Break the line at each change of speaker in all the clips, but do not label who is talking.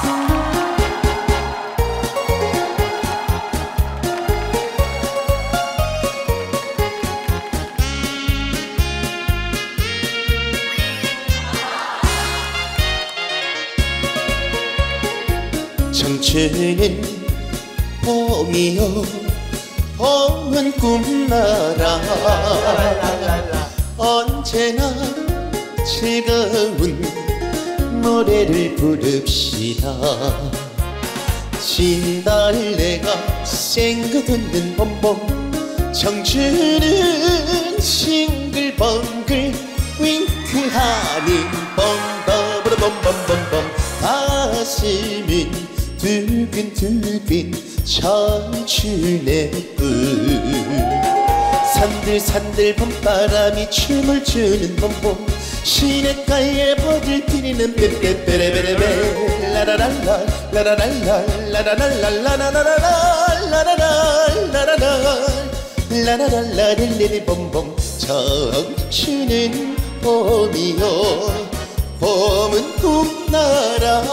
청춘은 봄이요 봄은 꿈나라 언제나 즐거운 노래를 부릅시다. 진달래가 쌩긋 웃는 봄봄 청춘은 싱글벙글 윙크하는 봄봄봄봄봄봄 가슴은 두근두근 청춘의 꿈 산들산들 봄바람이 춤을 추는 봄봄 시냇가에 버들 피리는 빼빼빼레베레베 라라랄라 라라랄라 라라랄라 라라랄라 릴리리 봄봄 청춘은 봄이요 봄은 꿈나라.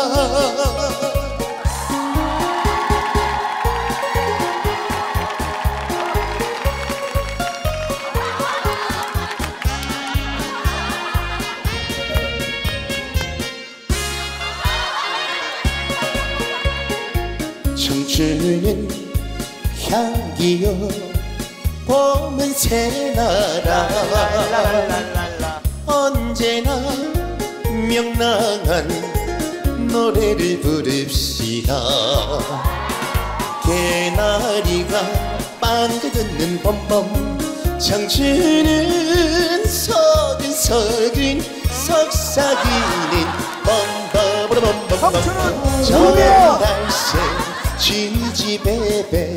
청춘은 향기요 봄은 새나라 언제나 명랑한 노래를 부릅시다. 개나리가 빵긋 웃는 봄봄 청춘은 서근서근 속삭이는 봄봄봄봄봄봄 저런 날새 지지배배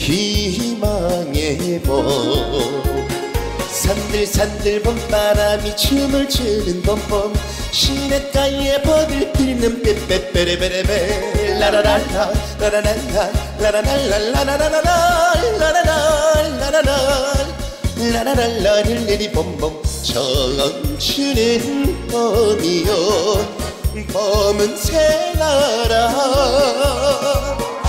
희망의 봄 산들산들 봄바람이 춤을 추는 봄봄 시냇가에 버들 피는 빼빼빼레베레베 라라랄라 라라랄라 라라랄라 라라랄라 릴리리 봄봄 청춘은 봄이요 봄은 새나라.